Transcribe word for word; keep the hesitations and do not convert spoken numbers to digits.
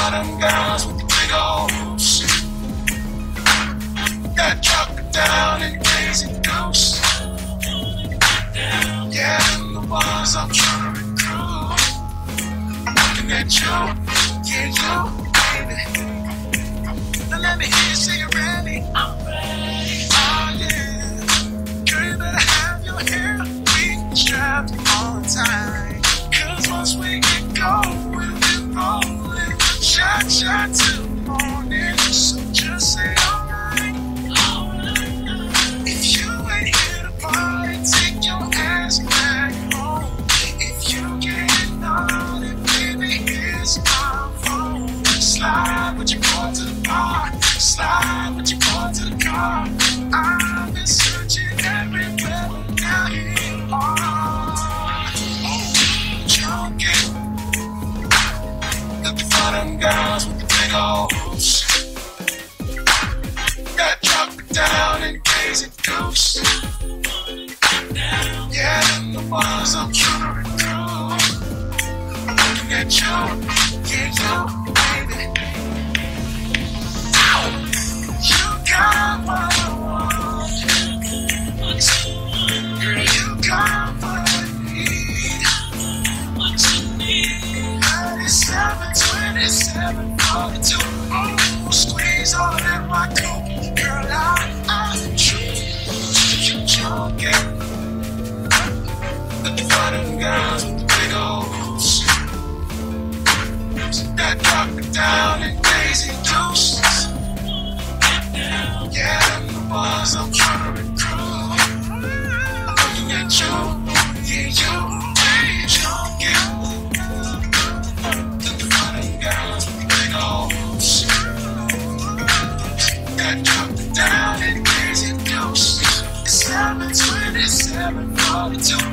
bottom guys with the big old shit. That drop it down and crazy ghosts. Yeah, them the ones I'm trying to recruit. I'm looking at you, yeah, you, baby. Now let me hear you say you're ready. I'm ready. Oh, yeah. Girl, you better have your hair strapped all the time. Cause once we get going, we'll be rolling. Shot, shot till the morning. So just say alright. If you ain't here to party, take your ass back home. If you get naughty, baby, here's my phone. Slide with your boy to the bar. Slide with your boy to the car. I've been searching everywhere, but now here you are. Looking for them girls with the big old shit. That drop it down and crazy ghosts. Yeah, them the ones I'm trying to recruit. I'm looking at you, yeah, you, baby. Ow. You got what I want. Girl, you got what I need. thirty-seven, twenty-seven, forty-two. Oh, squeeze all that my coat. Girl, I, I'm you joking. Looking for them girls with the big old shit. That drop it down and crazy ghosts. Yeah, them the ones I'm trying to recruit. I'm looking at you, yeah, you, hey, joking. Looking for them girls with the big old shit. That drop it down and crazy ghosts. It's seven twenty-seven forty-two.